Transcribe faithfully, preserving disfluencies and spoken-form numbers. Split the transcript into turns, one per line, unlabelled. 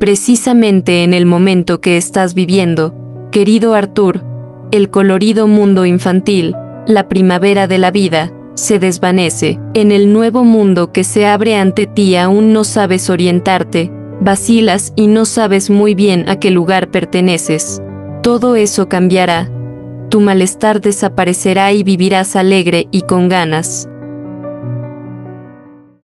Precisamente en el momento que estás viviendo, querido Arthur, el colorido mundo infantil, la primavera de la vida, se desvanece. En el nuevo mundo que se abre ante ti aún no sabes orientarte, vacilas y no sabes muy bien a qué lugar perteneces. Todo eso cambiará. Tu malestar desaparecerá y vivirás alegre y con ganas.